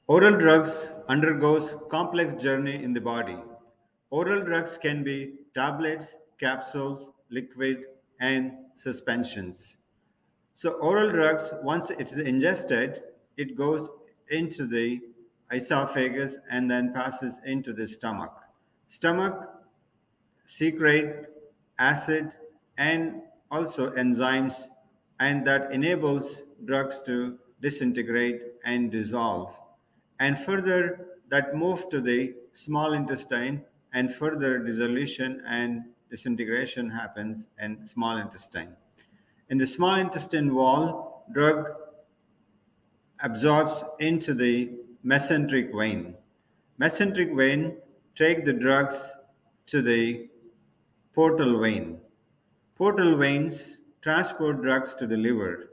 Oral drugs undergoes complex journey in the body. Oral drugs can be tablets, capsules, liquid, and suspensions. So oral drugs, once it is ingested, it goes into the esophagus and then passes into the stomach. Stomach secrete acid and also enzymes, and that enables drugs to disintegrate and dissolve. And further, that move to the small intestine, and further dissolution and disintegration happens in small intestine. In the small intestine wall, drug absorbs into the mesenteric vein. Mesenteric vein take the drugs to the portal vein. Portal veins transport drugs to the liver.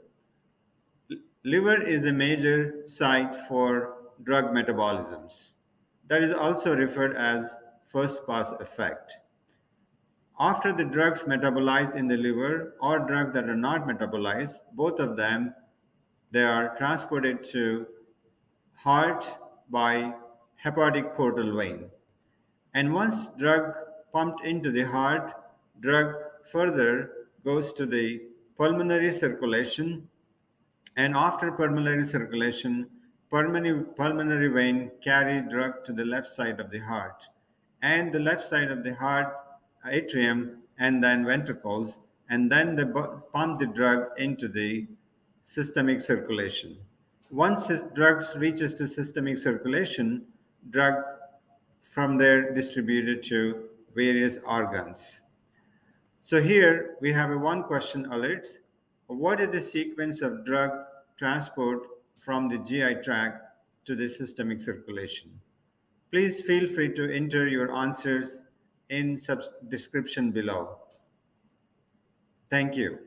Liver is a major site for drug metabolisms. That is also referred as first pass effect. After the drugs metabolize in the liver or drugs that are not metabolized, both of them, they are transported to heart by hepatic portal vein. And once drug pumped into the heart, drug further goes to the pulmonary circulation, and after pulmonary circulation, pulmonary vein carry drug to the left side of the heart, and the left side of the heart atrium and then ventricles, and then they pump the drug into the systemic circulation. Once drugs reaches to systemic circulation, drug from there distributed to various organs. So here we have a one question alert. What is the sequence of drug transport from the GI tract to the systemic circulation? Please feel free to enter your answers in description below. Thank you.